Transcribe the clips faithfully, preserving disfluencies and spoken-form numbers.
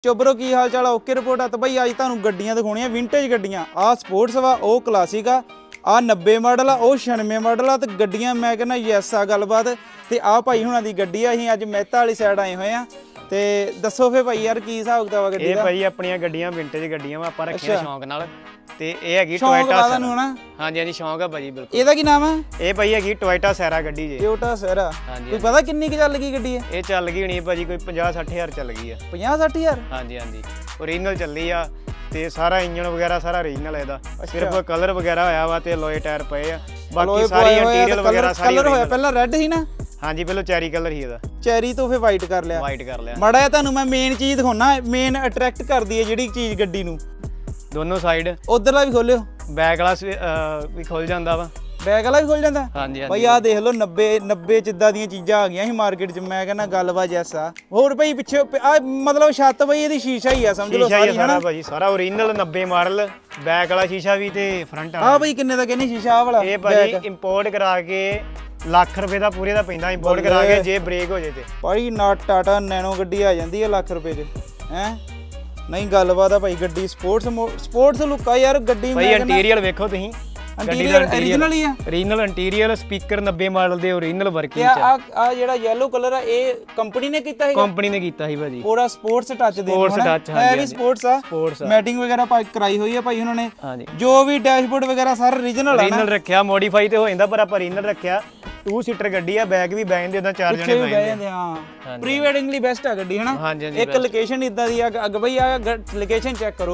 ਚੋਬਰੋ ਕੀ ਹਾਲ ਚਾਲ ਆ? Okay report ਆ। ਤਾਂ ਬਈ ਅੱਜ ਤੁਹਾਨੂੰ ਗੱਡੀਆਂ ਦਿਖਾਉਣੀਆਂ ਵਿੰਟੇਜ ਗੱਡੀਆਂ। ਆ ਸਪੋਰਟਸ ਵਾ, ਉਹ ਕਲਾਸਿਕ ਆ, ਆ ਨੱਬੇ ਮਾਡਲ ਆ, ਉਹ ਛਿਆਨਵੇਂ ਮਾਡਲ ਆ। ਤੇ ਗੱਡੀਆਂ ਮੈਂ ਕਹਿੰਦਾ ਯੈਸ ਆ ਗੱਲਬਾਤ। ਤੇ ਆ ਭਾਈ ਹੁਣਾਂ ਦੀ ਗੱਡੀ ਆ। ਅਸੀਂ ਅੱਜ ਮਹਿਤਾ ਵਾਲੀ ਸਾਈਡ ਆਏ ਹੋਏ ਆ। ਤੇ ਦੱਸੋ ਫੇ ਭਾਈ ਯਾਰ ਕੀ ਹਿਸਾਬ ਕਿਤਾਬ ਆ ਗੱਡੀ ਦਾ? ਇਹ ਭਾਈ ਆਪਣੀਆਂ ਗੱਡੀਆਂ ਵਿੰਟੇਜ ਗੱਡੀਆਂ ਵਾ, ਆਪਾਂ ਰੱਖੀਆਂ ਸ਼ੌਂਕ ਨਾਲ। ਤੇ ਇਹ ਹੈਗੀ ਟੋਇਟਾ ਸੈਰਾ। ਹਾਂਜੀ ਹਾਂਜੀ ਸ਼ੌਂਕ ਆ ਭਾਜੀ ਬਿਲਕੁਲ। ਇਹਦਾ ਕੀ ਨਾਮ ਆ? ਇਹ ਭਾਈ ਹੈਗੀ ਟੋਇਟਾ ਸੈਰਾ ਗੱਡੀ ਜੀ। Toyota Sierra. ਹਾਂਜੀ। ਕੋਈ ਪਤਾ ਕਿੰਨੀ ਕੁ ਚੱਲ ਗਈ ਗੱਡੀ? ਇਹ ਚੱਲ ਗਈ ਹੋਣੀ ਭਾਜੀ ਕੋਈ ਪੰਜਾਹ ਸੱਠ ਹਜ਼ਾਰ ਚੱਲ ਗਈ ਆ। ਪੰਜਾਹ ਸੱਠ ਹਜ਼ਾਰ? ਹਾਂਜੀ ਹਾਂਜੀ ਓਰੀਜਨਲ ਚੱਲੀ ਆ। ਤੇ ਸਾਰਾ ਇੰਜਨ ਵਗੈਰਾ ਸਾਰਾ ਓਰੀਜਨਲ ਇਹਦਾ, ਸਿਰਫ ਕਲਰ ਵਗੈਰਾ ਹੋਇਆ ਵਾ ਤੇ ਲੋਏ ਟਾਇਰ ਪਏ ਆ। ਬਾਕੀ ਸਾਰੀ ਇੰਟੀਰੀਅਰ ਵਗੈਰਾ ਸਾਰੀ ਕਲਰ ਹੋਇਆ। ਪਹਿਲਾਂ ਰੈੱਡ ਸੀ ਨਾ? ਹਾਂਜੀ ਪਹਿਲਾਂ ਚੈਰੀ ਕਲਰ ਸੀ ਇਹਦਾ। ਚੈਰੀ ਤੋਂ ਫੇ ਵਾਈਟ ਕਰ ਲਿਆ। ਵਾਈਟ ਕਰ ਲਿਆ। ਮਾੜਾ ਜਿਹਾ ਤੁਹਾਨੂੰ ਮੈਂ ਮੇਨ ਚੀਜ਼ ਦਿਖਾਉਣਾ, ਮੇਨ ਅਟਰੈਕਟ ਕਰਦੀ ਹੈ ਜਿਹੜੀ ਚੀਜ਼ ਗੱਡੀ ਨੂੰ। ਦੋਨੋਂ ਸਾਈਡ ਉਧਰਲਾ ਵੀ ਖੋਲਿਓ। ਬੈਕ ਵਾਲਾ ਵੀ ਖੁੱਲ ਜਾਂਦਾ ਵਾ। ਬੈਕ ਵਾਲਾ ਵੀ ਖੁੱਲ ਜਾਂਦਾ? ਹਾਂਜੀ ਭਾਈ ਆਹ ਦੇਖ ਲਓ ਨੱਬੇ ਨੱਬੇ ਚ ਇਦਾਂ ਦੀਆਂ ਚੀਜ਼ਾਂ ਆ ਗਈਆਂ ਸੀ ਮਾਰਕੀਟ ਚ। ਮੈਂ ਕਹਿੰਦਾ ਗੱਲਬਾਤ ਜੈਸਾ। ਹੋਰ ਭਾਈ ਪਿੱਛੇ ਆ ਮਤਲਬ ਛੱਤ ਭਾਈ ਇਹਦੀ ਸ਼ੀਸ਼ਾ ਹੀ ਆ ਸਮਝ ਲਓ ਸਾਰੀ। ਸਾਰਾ ਭਾਜੀ ਸਾਰਾ ਓਰੀਜਨਲ ਨੱਬੇ ਮਾਡਲ। ਬੈਕ ਵਾਲਾ ਸ਼ੀਸ਼ਾ ਵੀ ਤੇ ਫਰੰਟ ਵਾਲਾ। ਆ ਭਾਈ ਕਿੰਨੇ ਦਾ ਕਹਿੰਦੇ ਸ਼ੀਸ਼ਾ ਆ ਵਾਲਾ? ਇਹ ਭਾਜੀ ਇੰਪੋਰਟ ਕਰਾ ਕੇ ਲੱਖ ਰੁਪਏ ਦਾ ਪੂਰੇ ਦਾ ਪੈਂਦਾ ਇੰਪੋਰਟ ਕਰਾ ਕੇ, ਜੇ ਬ੍ਰੇਕ ਹੋ ਜੇ ਤੇ। ਭਾਈ ਨਾ ਟਾਟਾ ਨੈਨੋ ਗੱਡੀ ਆ ਜਾਂਦੀ ਹੈ ਲੱਖ ਰੁਪਏ ਚ ਹੈ। ਨਹੀਂ ਗੱਲਬਾਤ ਆ ਭਾਈ। ਗੱਡੀ ਸਪੋਰਟਸ ਸਪੋਰਟਸ ਲੁੱਕ ਆ ਯਾਰ ਗੱਡੀ। ਭਾਈ ਇੰਟੀਰੀਅਰ ਵੇਖੋ ਤੁਸੀਂ। ਇੰਟੀਰੀਅਰ ਓਰੀਜਨਲ ਹੀ ਆ। ਓਰੀਜਨਲ ਇੰਟੀਰੀਅਰ, ਸਪੀਕਰ ਨੱਬੇ ਮਾਡਲ ਦੇ ਓਰੀਜਨਲ ਵਰਕਿੰਗ ਚ। ਆ ਆ ਜਿਹੜਾ ਯੈਲੋ ਕਲਰ ਆ ਇਹ ਕੰਪਨੀ ਨੇ ਕੀਤਾ ਹੈ? ਕੰਪਨੀ ਨੇ ਕੀਤਾ ਸੀ ਭਾਜੀ। ਪੂਰਾ ਸਪੋਰਟਸ ਟੱਚ ਦੇ ਸਪੋਰਟਸ ਟੱਚ। ਹੈ ਵੀ ਸਪੋਰਟਸ ਆ। ਮੈਟਿੰਗ ਵਗੈਰਾ ਕਰਾਈ ਹੋਈ ਆ ਭਾਈ ਉਹਨਾਂ ਨੇ। ਜੋ ਵੀ ਡੈਸ਼ਬੋਰਡ ਵਗੈਰਾ ਸਾਰਾ ਓਰੀਜਨਲ ਆ। ਓਰੀਜਨਲ ਰੱਖਿਆ, ਮੋਡੀਫਾਈ ਤੇ ਹੋ ਜਾਂਦਾ ਪਰ ਆਪਾਂ ਓਰੀਜਨਲ ਰੱਖਿਆ। ਟੂ ਸੀਟਰ ਗੱਡੀ ਆ, ਬੈਗ ਵੀ ਬੈਠ ਜਾਂਦੇ ਉਦਾਂ ਚਾਰ ਜਣੇ ਬੈਠ ਜਾਂਦੇ। ਹਾਂ ਪ੍ਰੀ ਵੈਡਿੰਗ ਲਈ ਬੈਸਟ ਆ ਗੱਡੀ ਹਨਾ। ਹਾਂਜੀ ਹਾਂਜੀ ਇੱਕ ਲੋਕੇਸ਼ਨ ਇਦਾਂ ਦੀ ਆ ਅੱਗ ਬਈ। ਆ ਲੋਕੇਸ਼ਨ ਚੈੱਕ ਕਰੋ,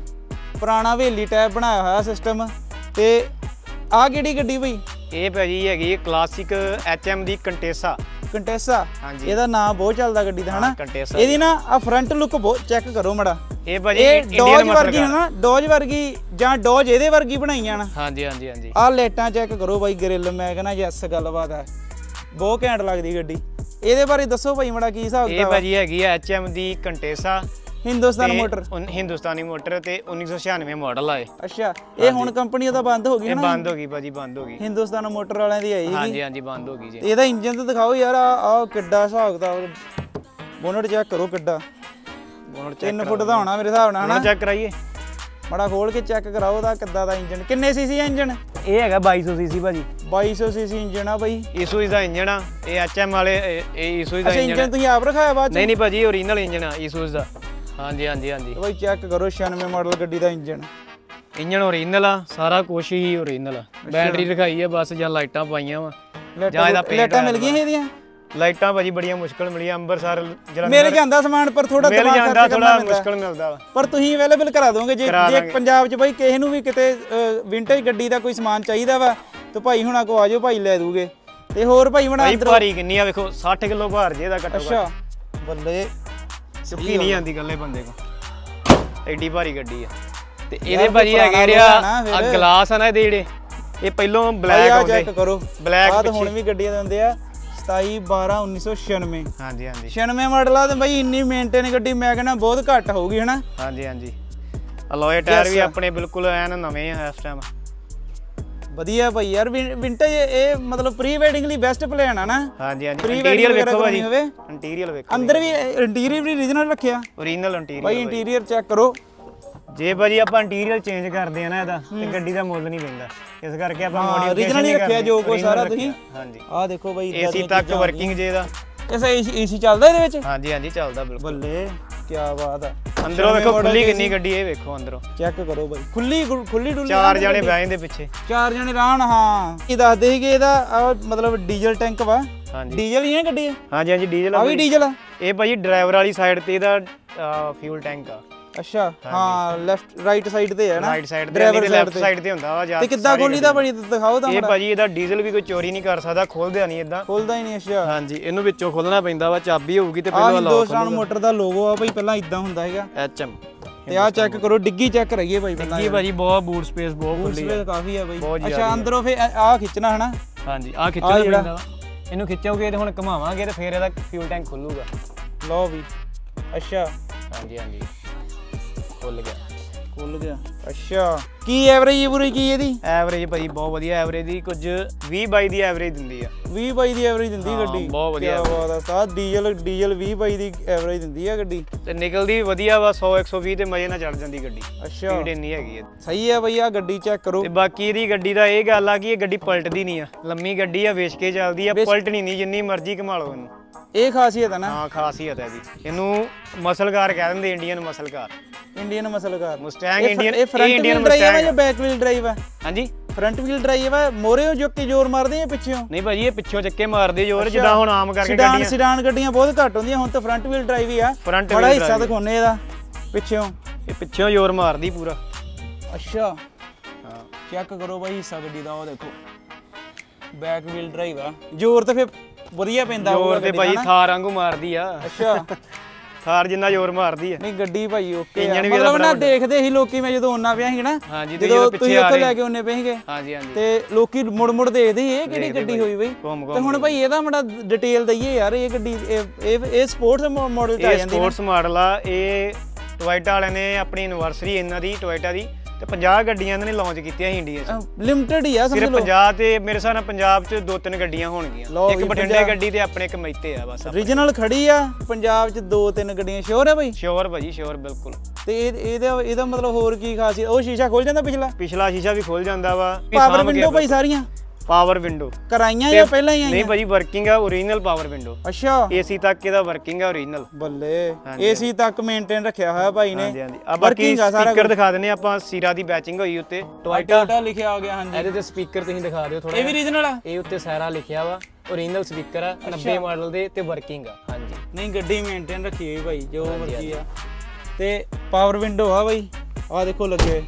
ਪੁਰਾਣਾ ਹਵੇਲੀ ਟਾਈਪ ਬਣਾਇਆ ਹੋਇਆ ਸਿਸਟਮ। ਤੇ ਆ ਕਿਹੜੀ ਗੱਡੀ ਬਈ? ਇਹ ਭਾਜੀ ਹੈਗੀ ਕਲਾਸਿਕ ਐਚ ਐਮ ਦੀ ਕੰਟੇਸਾ। ਕੰਟੇਸਾ ਇਹਦਾ ਨਾਮ ਬਹੁਤ ਚੱਲਦਾ ਗੱਡੀ ਦਾ ਹਨਾ। ਇਹਦੀ ਨਾ ਆ ਫਰੰਟ ਲੁੱਕ ਬਹੁਤ ਚੈੱਕ ਕਰੋ ਮੜਾ। ਇਹ ਭਾਜੀ ਡੋਜ ਵਰਗੀ ਹਨਾ, ਡੋਜ ਵਰਗੀ ਜਾਂ ਡੋਜ ਇਹਦੇ ਵਰਗੀ ਬਣਾਈਆਂ ਨਾ। ਹਾਂਜੀ ਹਾਂਜੀ ਹਾਂਜੀ ਆ ਲਾਈਟਾਂ ਚੈੱਕ ਕਰੋ ਬਾਈ, ਗ੍ਰਿਲ। ਮੈਂ ਕਹਿੰਦਾ ਯੈਸ ਗੱਲਬਾਤ ਹੈ, ਬਹੁਤ ਘੈਂਟ ਲੱਗਦੀ ਗੱਡੀ। ਇਹਦੇ ਬਾਰੇ ਦੱਸੋ ਭਾਈ ਮੜਾ ਕੀ ਹਿਸਾਬ ਕਿਤਾਬ? ਇਹ ਭਾਜੀ ਹੈਗੀ ਆ ਐਚ ਐਮ ਦੀ Contessa, Hindustan motor. Hindustani motor ਤੇ ਉੱਨੀ ਸੌ ਛਿਆਨਵੇਂ ਮਾਡਲ ਆ ਇਹ। ਅੱਛਾ ਇਹ ਹੁਣ ਕੰਪਨੀ ਉਹਦਾ ਬੰਦ ਹੋ ਗਈ ਨਾ? ਬੰਦ ਹੋ ਗਈ ਭਾਜੀ, ਬੰਦ ਹੋ ਗਈ। ਹਿੰਦੁਸਤਾਨ ਮੋਟਰ ਵਾਲਿਆਂ ਦੀ ਆਈ। ਹਾਂਜੀ ਹਾਂਜੀ ਬੰਦ ਹੋ ਗਈ ਜੀ। ਇਹਦਾ ਇੰਜਨ ਤਾਂ ਦਿਖਾਓ ਯਾਰ। ਆ ਕਿੱਡਾ ਹਿਸਾਬ ਕਿਤਾਬ। ਬੋਨਟ ਚੈੱਕ ਕਰੋ ਕਿੱਡਾ। ਤਿੰਨ ਫੁੱਟ ਦਾ ਹੋਣਾ ਮੇਰੇ ਹਿਸਾਬ ਨਾਲ ਹਨਾ। ਚੈੱਕ ਕਰਾਈਏ ਬੜਾ ਖੋਲ ਕੇ ਚੈੱਕ ਕਰਾਓ ਉਹਦਾ ਕਿੱਦਾਂ ਦਾ ਇੰਜਨ। ਕਿੰਨੇ ਸੀਸੀ ਇੰਜਨ? ਇਹ ਹੈਗਾ ਬਾਈ ਸੌ ਸੀਸੀ ਭਾਜੀ। ਬਾਈ ਸੌ ਸੀਸੀ ਇੰਜਨ ਆ ਭਾਈ। ਈਸੂਜ਼ ਦਾ ਇੰਜਨ ਆ ਇਹ। ਐਚ ਐਮ ਵਾਲੇ ਇਹ ਈਸੂਜ਼ ਦਾ ਇੰਜਨ। ਇੰਜਨ ਤੁਸੀਂ ਆਪ ਰਖਾਇਆ ਬਾਅਦ? ਨਹੀਂ ਨਹੀਂ ਭਾਜੀ ਓਰੀਜਨਲ ਇੰਜਨ ਆ ਈਸੂਜ਼ ਦਾ। ਹਾਂਜੀ ਹਾਂਜੀ ਹਾਂਜੀ ਭਾਈ ਚੈੱਕ ਕਰੋ ਛਿਆਨਵੇਂ ਮਾਡਲ ਗੱਡੀ ਦਾ ਇੰਜਨ। ਇੰਜਨ ਓਰੀਜਨਲ ਆ, ਸਾਰਾ ਕੁਛ ਹੀ ਓਰੀਜਨਲ ਆ। ਬੈਟਰੀ ਰਖਾਈ ਆ ਬਸ, ਜਾਂ ਲਾਈਟਾਂ ਪਾਈਆਂ ਵਾ, ਜਾਂ ਇਹਦਾ ਪੇਂਟ। ਲਾਈਟਾਂ ਮਿਲ ਗਈਆਂ ਇਹਦੀਆਂ? ਲਾਈਟਾਂ ਭਾਜੀ ਬੜੀਆਂ ਮੁਸ਼ਕਲ ਮਿਲੀਆਂ ਅੰਮ੍ਰਿਤਸਰ ਜਲੰਧਰ। ਮਿਲ ਜਾਂਦਾ ਸਮਾਨ ਪਰ ਥੋੜਾ ਮਿਲ ਜਾਂਦਾ, ਥੋੜਾ ਮੁਸ਼ਕਲ ਮਿਲਦਾ ਵਾ। ਪਰ ਤੁਸੀਂ ਅਵੇਲੇਬਲ ਕਰਾ ਦੋਗੇ ਜੇ ਜੇ ਪੰਜਾਬ 'ਚ ਭਾਈ ਕਿਸੇ ਨੂੰ ਵੀ ਕਿਤੇ ਵਿੰਟੇਜ ਗੱਡੀ ਦਾ ਕੋਈ ਸਮਾਨ ਚਾਹੀਦਾ ਵਾ ਤਾਂ ਭਾਈ ਹੁਣਾਂ ਕੋ ਆ ਜਾਓ, ਭਾਈ ਲੈ ਦੂਗੇ। ਤੇ ਹੋਰ ਭਾਈ ਬਣਾ ਅੰਦਰ ਭਾਰੀ ਕਿੰਨੀ ਆ ਵੇਖੋ, ਸੱਠ ਕਿਲੋ ਭਾਰ ਜੇ ਇਹਦਾ ਘੱਟੋ ਘੱਟ। ਅੱਛਾ ਬੱਲੇ, ਚੁੱਕੀ ਨਹੀਂ ਜਾਂਦੀ ਗੱਲੇ ਬੰਦੇ ਕੋ, ਐਡੀ ਭਾਰੀ ਗੱਡੀ ਆ। ਤੇ ਇਹਦੇ ਭਾਜੀ ਹੈਗੇ ਰਿਆ ਆ ਗਲਾਸ ਆ ਨਾ ਇਹਦੇ ਜਿਹੜੇ, ਇਹ ਪਹਿਲੋਂ ਬਲੈਕ ਆਉਂਦੇ। ਚੈੱਕ ਕਰੋ ਬਲੈਕ ਆ ਤਾਂ ਹੁਣ ਵੀ ਗੱਡੀਆਂ ਦੇ ਹੁੰਦੇ ਆ। ਸਤਾਈ ਬਾਰਾਂ ਉੱਨੀ ਸੌ ਛਿਆਨਵੇਂ। ਹਾਂਜੀ ਹਾਂਜੀ ਛਿਆਨਵੇਂ ਮਾਡਲ ਆ ਤੇ ਬਈ ਇੰਨੀ ਮੇਨਟੇਨ ਗੱਡੀ ਮੈਂ ਕਹਿੰਦਾ ਬਹੁਤ ਘੱਟ ਹੋਊਗੀ ਹਨਾ। ਹਾਂਜੀ ਹਾਂਜੀ ਅਲੋਏ ਟਾਇਰ ਵੀ ਆਪਣੇ ਬਿਲਕੁਲ ਐਨ ਨਵੇਂ ਆ ਇਸ ਟਾਈਮ। ਵਧੀਆ ਭਾਈ ਯਾਰ ਵਿੰਟੇਜ ਇਹ ਮਤਲਬ ਪ੍ਰੀ ਵੈਡਿੰਗ ਲਈ ਬੈਸਟ ਪਲਾਨ ਆ ਨਾ। ਹਾਂਜੀ ਹਾਂਜੀ ਇੰਟੀਰੀਅਰ ਵੇਖੋ ਭਾਜੀ, ਇੰਟੀਰੀਅਰ ਵੇਖੋ। ਅੰਦਰ ਵੀ ਇੰਟੀਰੀਅਰ ਵੀ ਓਰੀਜਨਲ ਰੱਖਿਆ। ਓਰੀਜਨਲ ਇੰਟੀਰੀਅਰ ਭਾਈ ਇੰਟੀਰੀਅਰ ਚੈੱਕ ਕਰੋ। ਜੇ ਭਾਜੀ ਆਪਾਂ ਇੰਟੀਰੀਅਰ ਚੇਂਜ ਕਰਦੇ ਆ ਨਾ ਇਹਦਾ ਤੇ ਗੱਡੀ ਦਾ ਮੁੱਲ ਨਹੀਂ ਪੈਂਦਾ, ਇਸ ਕਰਕੇ ਆਪਾਂ ਮੋਡੀਫਿਕੇਸ਼ਨ ਓਰੀਜਨਲ ਹੀ ਰੱਖਿਆ ਜੋ ਕੋ ਸਾਰਾ ਤੁਸੀਂ। ਹਾਂਜੀ ਆਹ ਦੇਖੋ ਭਾਈ ਏਸੀ ਤੱਕ ਵਰਕਿੰਗ ਜੇ ਇਹਦਾ। ਇਸ ਏਸੀ ਚੱਲਦਾ ਇਹਦੇ ਵਿੱਚ? ਹਾਂਜੀ ਹਾਂਜੀ ਚੱਲਦਾ ਬਿਲਕੁਲ। ਬੱਲੇ ਕੀ ਬਾਤ ਆ। ਅੰਦਰੋਂ ਵੇਖੋ ਖੁੱਲੀ ਕਿੰਨੀ ਗੱਡੀ ਇਹ ਵੇਖੋ ਅੰਦਰੋਂ ਚੈੱਕ ਕਰੋ ਭਾਈ। ਖੁੱਲੀ ਖੁੱਲੀ ਡੁੱਲੀ। ਚਾਰ ਜਣੇ ਬਹਿ ਜਾਂਦੇ ਪਿੱਛੇ, ਚਾਰ ਜਣੇ ਰਾਣ। ਹਾਂ ਇਹ ਦੱਸਦੇ ਸੀ ਕਿ ਇਹਦਾ ਮਤਲਬ ਡੀਜ਼ਲ ਟੈਂਕ ਵਾ। ਡੀਜ਼ਲ ਹੀ ਹੈ ਗੱਡੀ? ਹਾਂਜੀ ਹਾਂਜੀ ਡੀਜ਼ਲ ਆ। ਵੀ ਡੀਜ਼ਲ ਆ ਇਹ ਭਾਜੀ। ਡਰਾਈਵਰ ਵਾਲੀ ਸਾਈਡ ਤੇ ਇਹਦਾ ਫਿਊਲ ਟੈਂਕ ਆ। ਅੱਛਾ ਹਾਂ ਲੈਫਟ ਰਾਈਟ ਸਾਈਡ ਤੇ ਹੈ ਨਾ? ਰਾਈਟ ਸਾਈਡ ਤੇ, ਡਰਾਈਵਰ ਲੈਫਟ ਸਾਈਡ ਤੇ ਹੁੰਦਾ ਵਾ। ਜਾਂ ਤੇ ਕਿੱਦਾਂ ਖੋਲੀ ਦਾ ਭਾਜੀ ਦਿਖਾਓ ਤਾਂ। ਇਹ ਭਾਜੀ ਇਹਦਾ ਡੀਜ਼ਲ ਵੀ ਕੋਈ ਚੋਰੀ ਨਹੀਂ ਕਰ ਸਕਦਾ, ਖੋਲਦਿਆ ਨਹੀਂ ਇਦਾਂ। ਖੋਲਦਾ ਹੀ ਨਹੀਂ? ਅੱਛਾ ਹਾਂਜੀ ਇਹਨੂੰ ਵਿੱਚੋਂ ਖੋਲਣਾ ਪੈਂਦਾ ਵਾ, ਚਾਬੀ ਹੋਊਗੀ ਤੇ ਪਹਿਲਾਂ ਲੌਕ। ਹਿੰਦੁਸਤਾਨ ਮੋਟਰ ਦਾ ਲੋਗੋ ਆ ਭਾਈ, ਪਹਿਲਾਂ ਇਦਾਂ ਹੁੰਦਾ ਹੈਗਾ ਐਚ ਐਮ। ਤੇ ਆ ਚੈੱਕ ਕਰੋ ਡਿੱਗੀ ਚੈੱਕ ਕਰਾਈਏ ਭਾਈ ਪਹਿਲਾਂ। ਡਿੱਗੀ ਭਾਜੀ ਬਹੁਤ ਬੂਟ ਸਪੇਸ ਬਹੁਤ ਖੁੱਲੀ ਆ, ਕਾਫੀ ਆ ਭਾਈ। ਅੱਛਾ ਅੰਦਰੋਂ ਫੇ ਆ ਖਿੱਚਣਾ ਹਨਾ? ਹਾਂਜੀ ਆ ਖਿੱਚਣਾ ਪੈਂਦਾ। ਇਹਨੂੰ ਖਿੱਚੋਗੇ ਤੇ ਹੁਣ ਘੁਮਾਵਾਂਗੇ ਤੇ ਫਿਰ ਇਹਦਾ ਫਿਊਲ ਟੈਂਕ ਖੁੱਲੂਗਾ। ਲਓ ਵੀ। ਅੱਛਾ ਹਾਂਜੀ ਹਾਂਜੀ ਖੁੱਲ ਗਿਆ। ਖੁੱਲ ਗਿਆ। ਅੱਛਾ ਕੀ ਐਵਰੇਜ ਪੂਰੀ ਕੀ ਇਹਦੀ? ਐਵਰੇਜ ਭਾਈ ਬਹੁਤ ਵਧੀਆ ਐਵਰੇਜ ਦੀ, ਕੁਝ ਵੀਹ ਬਾਈ ਦੀ ਐਵਰੇਜ ਦਿੰਦੀ ਆ। ਵੀਹ ਬਾਈ ਦੀ ਐਵਰੇਜ ਦਿੰਦੀ ਗੱਡੀ? ਬਹੁਤ ਵਧੀਆ ਬਾਤ ਆ ਸਾਹ। ਡੀਜ਼ਲ ਡੀਜ਼ਲ ਵੀਹ ਬਾਈ ਦੀ ਐਵਰੇਜ ਦਿੰਦੀ ਆ ਗੱਡੀ ਤੇ ਨਿਕਲਦੀ ਵਧੀਆ ਵਾ। ਸੌ ਇੱਕ ਸੌ ਵੀਹ ਤੇ ਮਜੇ ਨਾਲ ਚੜ ਜਾਂਦੀ ਗੱਡੀ। ਅੱਛਾ ਸਪੀਡ ਇੰਨੀ ਹੈਗੀ ਆ। ਸਹੀ ਆ ਬਈ ਆ ਗੱਡੀ ਚੈੱਕ ਕਰੋ। ਤੇ ਬਾਕੀ ਇਹਦੀ ਗੱਡੀ ਦਾ ਇਹ ਗੱਲ ਆ ਕਿ ਇਹ ਗੱਡੀ ਪਲਟਦੀ ਨਹੀਂ ਆ। ਲੰਮੀ ਗੱਡੀ ਆ, ਵੇਚ ਕੇ ਚੱਲਦੀ ਆ, ਪਲਟਣੀ ਨਹੀਂ, ਜਿੰਨੀ ਮਰਜ਼ੀ ਘੁਮਾ ਲਓ ਇਹਨੂੰ। ਇਹ ਖਾਸੀਅਤ ਹੈ ਨਾ? ਹਾਂ ਖਾਸੀਅਤ ਹੈ ਇਹਦੀ। ਇਹਨੂੰ ਮਸਲ ਕਾਰ ਕਹਿ ਦਿੰਦੇ, Indian muscle car. Indian muscle car Mustang Indian. ਇਹ ਫਰੰਟ ਵੀਲ ਡਰਾਈਵ ਹੈ ਜਾਂ ਬੈਕ ਵੀਲ ਡਰਾਈਵ ਹੈ? ਹਾਂਜੀ ਫਰੰਟ ਵੀਲ ਡਰਾਈਵ ਹੈ। ਮੋਰੇ ਜੋ ਕਿ ਜ਼ੋਰ ਮਾਰਦੇ ਆ ਪਿੱਛੋਂ? ਨਹੀਂ ਭਾਜੀ ਇਹ ਪਿੱਛੋਂ ਚੱਕੇ ਮਾਰਦੇ ਜ਼ੋਰ, ਜਿੱਦਾਂ ਹੁਣ ਆਮ ਕਰਕੇ ਗੱਡੀਆਂ ਸਿਡਾਨ ਗੱਡੀਆਂ ਬਹੁਤ ਘੱਟ ਹੁੰਦੀਆਂ, ਹੁਣ ਤਾਂ ਫਰੰਟ ਵੀਲ ਡਰਾਈਵ ਹੀ ਆ। ਬੜਾ ਹਿੱਸਾ ਦਿਖਾਉਨੇ ਇਹਦਾ ਪਿੱਛੋਂ। ਇਹ ਪਿੱਛੋਂ ਜ਼ੋਰ ਮਾਰਦੀ ਪੂਰਾ। ਅੱਛਾ ਹਾਂ ਚੈੱਕ ਕਰੋ ਬਾਈ ਹਿੱਸਾ ਗੱਡੀ ਦਾ, ਉਹ ਦੇਖੋ ਬੈਕ ਵੀਲ ਡਰਾਈਵ ਆ। ਜ਼ੋਰ ਤਾਂ ਫਿਰ ਵਧੀਆ ਪੈਂਦਾ ਜ਼ੋਰ ਤੇ ਭਾਈ ਥਾਰ ਵਾਂਗੂ ਮਾਰਦੀ ਆ। ਅੱਛਾ ਥਾਰ ਜਿੰਨਾ ਜ਼ੋਰ ਮਾਰਦੀ ਆ। ਨਹੀਂ ਗੱਡੀ ਭਾਈ ਓਕੇ ਆ। ਮਤਲਬ ਨਾ ਦੇਖਦੇ ਸੀ ਲੋਕੀ, ਮੈਂ ਜਦੋਂ ਉਹਨਾਂ ਪਿਆ ਸੀ ਨਾ, ਜਦੋਂ ਤੁਸੀਂ ਉੱਥੇ ਲੈ ਕੇ ਉਹਨੇ ਪਏ ਸੀਗੇ, ਹਾਂਜੀ ਹਾਂਜੀ, ਤੇ ਲੋਕੀ ਮੁੜ ਮੁੜ ਦੇਖਦੇ ਸੀ ਇਹ ਕਿਹੜੀ ਗੱਡੀ ਹੋਈ ਬਈ। ਤੇ ਹੁਣ ਭਾਈ ਇਹਦਾ ਬੜਾ ਡਿਟੇਲ ਦਈਏ ਯਾਰ। ਇਹ ਗੱਡੀ ਇਹ ਇਹ ਸਪੋਰਟਸ ਮਾਡਲ ਚ ਆ ਜਾਂਦੀ? ਸਪੋਰਟਸ ਮਾਡਲ ਆ ਇਹ। ਟੋਇਟਾ ਵਾਲਿਆਂ ਨੇ ਆਪਣੀ ਐਨਵਰਸਰੀ ਇਹਨਾਂ ਦੀ ਟੋਇਟਾ ਦੀ ਤੇ ਪੰਜਾਹ ਗੱਡੀਆਂ ਇਹਨਾਂ ਨੇ ਲਾਂਚ ਕੀਤੀਆਂ ਸੀ ਇੰਡੀਆ 'ਚ। ਲਿਮਟਿਡ ਹੀ ਆ ਸਮਝ ਲਓ। ਸਿਰਫ ਪੰਜਾਹ ਤੇ ਮੇਰੇ ਹਿਸਾਬ ਨਾਲ ਪੰਜਾਬ 'ਚ ਦੋ ਤਿੰਨ ਗੱਡੀਆਂ ਹੋਣਗੀਆਂ। ਇੱਕ ਬਠਿੰਡੇ ਗੱਡੀ ਤੇ ਆਪਣੇ ਇੱਕ ਮੈਤੇ ਆ ਬਸ। ਰੀਜਨਲ ਖੜੀ ਆ ਪੰਜਾਬ 'ਚ ਦੋ ਤਿੰਨ ਗੱਡੀਆਂ। ਸ਼ੋਰ ਹੈ ਭਾਈ? ਸ਼ੋਰ ਭਾਜੀ ਸ਼ੋਰ ਬਿਲਕੁਲ। ਤੇ ਇਹਦਾ ਇਹਦਾ ਮਤਲਬ ਹੋਰ ਕੀ ਖਾਸੀਅਤ? ਉਹ ਸ਼ੀਸ਼ਾ ਖੁੱਲ ਜਾਂਦਾ ਪਿਛਲਾ? ਪਿਛਲਾ ਸ਼ੀਸ਼ਾ ਵੀ ਖੁੱਲ ਜਾਂਦਾ ਵਾ। ਪਾਵਰ ਵਿੰਡੋ ਭਾਈ ਸਾਰੀਆਂ? ਪਾਵਰ ਵਿੰਡੋ ਕਰਾਈਆਂ ਜਾਂ ਪਹਿਲਾਂ ਹੀ ਆਈਆਂ? ਨਹੀਂ ਭਾਜੀ ਵਰਕਿੰਗ ਆ, ਓਰੀਜਨਲ ਪਾਵਰ ਵਿੰਡੋ। ਅੱਛਾ ਏਸੀ ਤੱਕ ਇਹਦਾ ਵਰਕਿੰਗ ਆ ਓਰੀਜਨਲ। ਬੱਲੇ ਏਸੀ ਤੱਕ ਮੇਨਟੇਨ ਰੱਖਿਆ ਹੋਇਆ ਭਾਈ ਨੇ। ਹਾਂਜੀ ਹਾਂਜੀ। ਆ ਬਾਕੀ ਸਪੀਕਰ ਦਿਖਾ ਦਿੰਨੇ ਆਪਾਂ। ਸੀਰਾ ਦੀ ਬੈਚਿੰਗ ਹੋਈ ਉੱਤੇ, ਟੋਇਟਾ ਲਿਖਿਆ ਆ ਗਿਆ। ਹਾਂਜੀ ਇਹਦੇ ਤੇ ਸਪੀਕਰ ਤੁਸੀਂ ਦਿਖਾ ਦਿਓ ਥੋੜਾ। ਇਹ ਵੀ ਰੀਜਨਲ ਆ? ਇਹ ਉੱਤੇ ਸਾਰਾ ਲਿਖਿਆ ਵਾ, ਓਰੀਜਨਲ ਸਪੀਕਰ ਆ, ਨੱਬੇ ਮਾਡਲ ਦੇ ਤੇ ਵਰਕਿੰਗ ਆ। ਹਾਂਜੀ ਨਹੀਂ ਗੱਡੀ ਮੇਨਟੇਨ ਰੱਖੀ ਹੋਈ ਭਾਈ ਜੋ ਮਰਜ਼ੀ ਆ। ਤੇ ਪਾਵਰ ਵਿੰਡੋ ਆ ਭਾਈ, ਆ ਦੇਖੋ ਲੱਗੇ।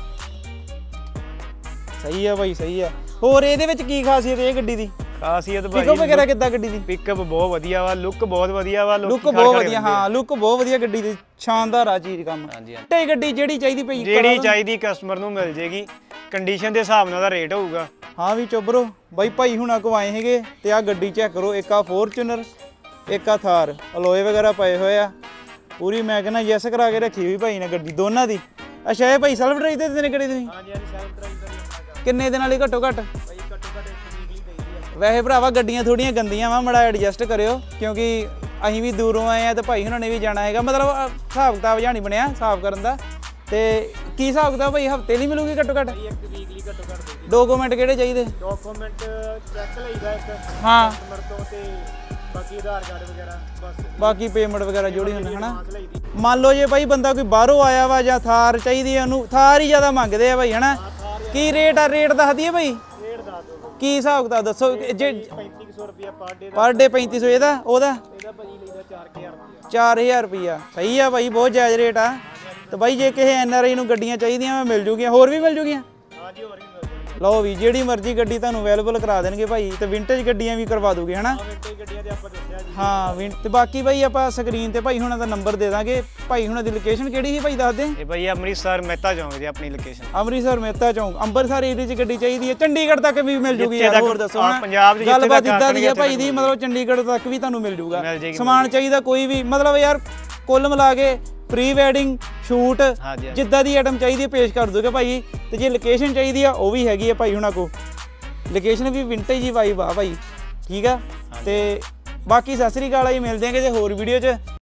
ਸਹੀ ਆ ਭਾਈ ਸਹੀ ਆ। ਹੋਰ ਇਹਦੇ ਵਿੱਚ ਕੀ ਖਾਸੀਅਤ ਇਹ ਗੱਡੀ ਦੀ? ਖਾਸੀਅਤ ਭਾਈ ਪਿਕਅਪ ਵਗੈਰਾ ਕਿੱਦਾਂ ਗੱਡੀ ਦੀ? ਪਿਕਅਪ ਬਹੁਤ ਵਧੀਆ ਵਾ, ਲੁੱਕ ਬਹੁਤ ਵਧੀਆ ਵਾ। ਲੁੱਕ ਬਹੁਤ ਵਧੀਆ। ਹਾਂ ਲੁੱਕ ਬਹੁਤ ਵਧੀਆ ਗੱਡੀ ਦੀ, ਸ਼ਾਨਦਾਰ ਆ ਚੀਜ਼ ਕੰਮ। ਹਾਂਜੀ ਹਾਂਜੀ। ਤੇ ਗੱਡੀ ਜਿਹੜੀ ਚਾਹੀਦੀ ਭਾਈ ਜਿਹੜੀ ਚਾਹੀਦੀ ਕਸਟਮਰ ਨੂੰ ਮਿਲ ਜੇਗੀ। ਕੰਡੀਸ਼ਨ ਦੇ ਹਿਸਾਬ ਨਾਲ ਦਾ ਰੇਟ ਹੋਊਗਾ। ਹਾਂ ਵੀ ਚੁੱਬਰੋ ਬਾਈ ਭਾਈ ਹੁਣਾਂ ਕੋ ਆਏ ਹੈਗੇ ਤੇ ਆ ਗੱਡੀ ਚੈੱਕ ਕਰੋ। ਇੱਕ ਆ ਫੋਰਚੂਨਰ, ਇੱਕ ਆ ਥਾਰ, ਅਲੋਏ ਵਗੈਰਾ ਪਏ ਹੋਏ ਆ ਪੂਰੀ। ਮੈਂ ਕਹਿੰਦਾ ਯੈਸ ਕਰਾ ਕੇ ਰੱਖੀ ਹੋਈ ਭਾਈ ਨੇ ਗੱਡੀ ਦੋਨਾਂ ਦੀ। ਅੱਛਾ ਇਹ ਭਾਈ ਸੈਲਫ ਡਰਾਈਵ ਤੇ ਦਿੰਦੇ ਨੇ ਗੱਡੀ ਤੁਸੀਂ? ਹਾਂਜੀ ਹਾਂਜੀ ਸੈਲਫ ਡਰਾਈਵ ਦਾ। ਕਿੰਨੇ ਦਿਨ ਵਾਲੀ ਘੱਟੋ ਘੱਟ? ਭਾਈ ਘੱਟੋ ਘੱਟ ਇੱਕ ਵੀਕ ਲਈ ਦੇਈਦੀ ਆ। ਵੈਸੇ ਭਰਾਵਾ ਗੱਡੀਆਂ ਥੋੜੀਆਂ ਗੰਦੀਆਂ ਵਾ, ਮੜਾ ਐਡਜਸਟ ਕਰਿਓ ਕਿਉਂਕਿ ਅਸੀਂ ਵੀ ਦੂਰੋਂ ਆਏ ਆ ਤੇ ਭਾਈ ਹੁਣਾਂ ਨੇ ਵੀ ਜਾਣਾ ਹੈਗਾ। ਮਤਲਬ ਹਿਸਾਬ ਕਿਤਾਬ ਜਾਣੀ ਬਣਿਆ ਸਾਫ਼ ਕਰਨ ਦਾ। ਤੇ ਕੀ ਹਿਸਾਬ ਕਿਤਾਬ ਭਾਈ ਹਫਤੇ ਲਈ ਮਿਲੂਗੀ ਘੱਟੋ ਘੱਟ? ਇੱਕ ਵੀਕ ਲਈ ਘੱਟੋ ਘੱਟ ਦੇਈਦੀ। ਡਾਕੂਮੈਂਟ ਕਿਹੜੇ ਚਾਹੀਦੇ? ਡਾਕੂਮੈਂਟ ਚੈੱਕ ਲਈਦਾ ਇੱਕ ਹਾਂ ਕਸਟਮਰ ਤੋਂ, ਤੇ ਬਾਕੀ ਆਧਾਰ ਕਾਰਡ ਵਗੈਰਾ ਬਸ। ਬਾਕੀ ਪੇਮੈਂਟ ਵਗੈਰਾ ਜੋੜੀ ਹੁੰਦੀ ਹਨਾ। ਮੰਨ ਲਓ ਜੇ ਭਾਈ ਬੰਦਾ ਕੋਈ ਬਾਹਰੋਂ ਆਇਆ ਵਾ ਜਾਂ ਥਾਰ ਚਾਹੀਦੀ ਆ ਉਹਨੂੰ, ਥਾਰ ਹੀ ਜ਼ਿਆਦਾ ਮੰਗਦੇ ਆ ਭਾਈ ਹਨਾ। ਕੀ ਰੇਟ ਆ? ਰੇਟ ਦੱਸ ਦਈਏ ਭਾਈ। ਰੇਟ ਦੱਸ ਦਿਓ ਕੀ ਹਿਸਾਬ ਕਿਤਾਬ ਦੱਸੋ। ਜੇ ਪੈਂਤੀ ਸੌ ਰੁਪਿਆ ਪਰ ਡੇ ਦਾ। ਪਰ ਡੇ ਪੈਂਤੀ ਸੌ ਇਹਦਾ ਉਹਦਾ? ਇਹਦਾ ਭਾਜੀ ਲਈਦਾ ਚਾਰ ਹਜ਼ਾਰ ਰੁਪਿਆ। ਚਾਰ ਹਜ਼ਾਰ ਰੁਪਿਆ ਸਹੀ ਆ ਭਾਈ, ਬਹੁਤ ਜਾਇਜ਼ ਰੇਟ ਆ। ਤੇ ਬਾਈ ਜੇ ਕਿਸੇ ਐਨ ਆਰ ਆਈ ਨੂੰ ਗੱਡੀਆਂ ਚਾਹੀਦੀਆਂ ਮਿਲ ਜੂਗੀਆਂ, ਹੋਰ ਵੀ ਮਿਲ ਜੂਗੀਆਂ? ਹਾਂਜੀ ਹੋਰ ਵੀ ਮਿਲ ਜੂਗੀਆਂ। ਲਓ ਵੀ ਜਿਹੜੀ ਮਰਜ਼ੀ ਗੱਡੀ ਤੁਹਾਨੂੰ ਅਵੇਲੇਬਲ ਕਰਾ ਦੇਣਗੇ ਭਾਈ। ਤੇ ਵਿੰਟੇਜ ਗੱਡੀਆਂ ਵੀ ਕਰਵਾ ਦੋਗੇ ਹਨਾ? ਵਿੰਟੇਜ ਗੱਡੀਆਂ ਤੇ ਆਪਾਂ ਦੱਸਿਆ ਜੀ। ਹਾਂ ਵਿੰਟ ਤੇ ਬਾਕੀ ਭਾਈ ਆਪਾਂ ਸਕਰੀਨ ਤੇ ਭਾਈ ਹੁਣਾਂ ਦਾ ਨੰਬਰ ਦੇ ਦਾਂਗੇ। ਭਾਈ ਹੁਣਾਂ ਦੀ ਲੋਕੇਸ਼ਨ ਕਿਹੜੀ ਸੀ ਭਾਈ ਦੱਸ ਦੇ? ਇਹ ਭਾਈ ਅੰਮ੍ਰਿਤਸਰ ਮਹਿਤਾ ਚੌਂਕ ਦੀ ਆਪਣੀ ਲੋਕੇਸ਼ਨ। ਅੰਮ੍ਰਿਤਸਰ ਮਹਿਤਾ ਚੌਂਕ ਅੰਮ੍ਰਿਤਸਰ ਏਰੀਆ 'ਚ ਗੱਡੀ ਚਾਹੀਦੀ ਹੈ। ਚੰਡੀਗੜ੍ਹ ਤੱਕ ਵੀ ਮਿਲ ਜੂਗੀ ਯਾਰ। ਹੋਰ ਦੱਸੋ ਹਾਂ ਪੰਜਾਬ 'ਚ ਗੱਲਬਾਤ ਇਦਾਂ ਦੀ ਹੈ ਭਾਈ ਦੀ, ਮਤਲਬ ਚੰਡੀਗੜ੍ਹ ਤੱਕ ਵੀ ਤੁਹਾਨੂੰ ਮਿਲ ਜੂਗਾ ਸਮਾਨ ਚਾਹੀਦਾ ਕੋਈ ਵੀ। ਮਤਲਬ ਯਾਰ ਕੁੱਲ ਮਿਲਾ ਕੇ ਪ੍ਰੀ ਵੈਡਿੰਗ ਸ਼ੂਟ ਜਿੱਦਾਂ ਦੀ ਆਈਟਮ ਚਾਹੀਦੀ ਹੈ ਪੇਸ਼ ਕਰ ਦੋਗੇ ਭਾਈ। ਤੇ ਜੇ ਲੋਕੇਸ਼ਨ ਚਾਹੀਦੀ ਆ ਉਹ ਵੀ ਹੈਗੀ ਆ ਭਾਈ ਹੁਣਾਂ ਕੋ। ਲੋਕੇਸ਼ਨ ਵੀ ਵਿੰਟੇਜ ਹੀ ਵਾਈਬ ਆ ਭਾਈ, ਠੀਕ ਆ। ਤੇ ਬਾਕੀ ਸਤਿ ਸ੍ਰੀ ਅਕਾਲ ਜੀ, ਮਿਲਦੇ ਆਂਗੇ ਜੇ ਹੋਰ ਵੀਡੀਓ 'ਚ।